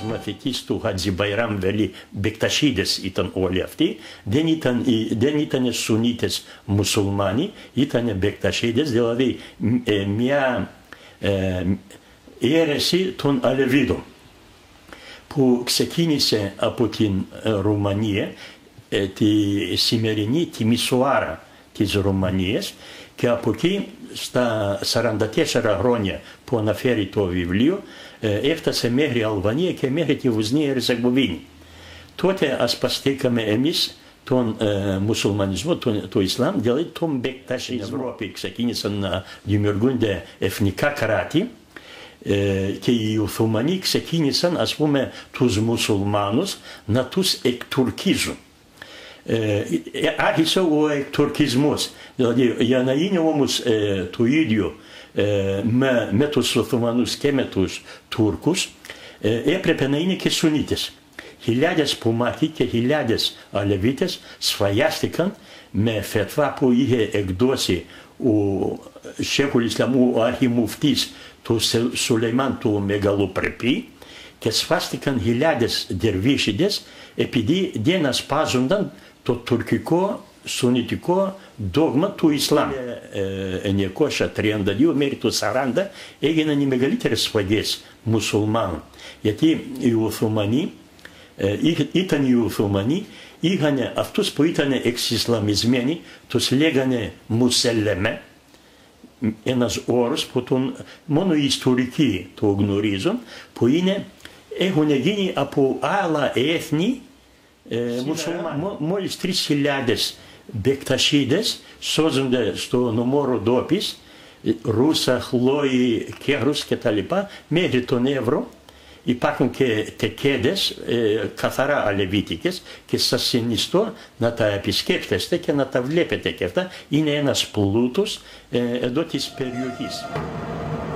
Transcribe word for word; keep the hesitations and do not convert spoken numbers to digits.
μαθητής του Χατζη Μπαϊράμ Βελί Μπεκτασίδες ήταν όλοι αυτοί, δεν ήταν, δεν ήταν Σουνίτες μουσουλμάνοι, ήταν Μπεκτασίδες, δηλαδή ε, μια ε, αίρεση των Αλεβίδων που ξεκίνησε από την Ρουμανία, ε, τη σημερινή τη Μισοάρα της Ρουμανίας, και από εκεί στα σαράντα τέσσερα χρόνια που αναφέρει το βιβλίο έφτασε μέχρι Αλβανία και μέχρι τη Βοσνία Ερζεγοβίνη. Τότε ασπαστήκαμε εμείς τον ε, μουσουλμανισμό, τον, το Ισλάμ, δηλαδή τον Μπεκτασισμό. Στην Ευρώπη ξεκίνησαν να δημιουργούνται εθνικά κράτη ε, και οι Οθωμανοί ξεκίνησαν, ας πούμε, τους μουσουλμάνους να τους εκτουρκίζουν. Ε, άρχισε ο εκτουρκισμός, δηλαδή για να είναι όμως ε, το ίδιο ε, με, με τους Οθωμανούς και με τους Τούρκους, ε, έπρεπε να είναι και Σουνίτες. Χιλιάδες Πουμάχοι και χιλιάδες Αλεβίτες σφαγιάστηκαν με φετβά που είχε εκδώσει ο Σέχουλ Ισλαμού, ο αρχιμουφτής του Σουλεϊμάν του Μεγαλοπρεπή, και σφάστηκαν χιλιάδες δερβίσιδες επειδή δεν ασπάζονταν το τουρκικό σουνιτικό δόγμα του Ισλάμ. χίλια εννιακόσια τριάντα δύο μέχρι το σαράντα έγιναν οι μεγαλύτερες σφαγές μουσουλμάνων, γιατί οι Οθωμανοί ήταν οι Οθωμανοί, είχαν αυτούς που ήταν εξισλαμισμένοι, τους λέγανε μουσελεμέ, ένας όρος που τον, μόνο οι ιστορικοί το γνωρίζουν, που είναι, έχουν γίνει από άλλα έθνη ε, μουσουλμάνοι. Μόλις τρεις χιλιάδες Μπεκτασίδες σώζονται στο νομό Ροδόπης, Ρούσα, Χλόη, Κέρους κτλ. Μέχρι τον Εύρο. Υπάρχουν και τεκέδες ε, καθαρά αλεβίτικες και σας συνιστώ να τα επισκέφτεστε και να τα βλέπετε, και αυτά είναι ένας πλούτος ε, εδώ της περιοχής.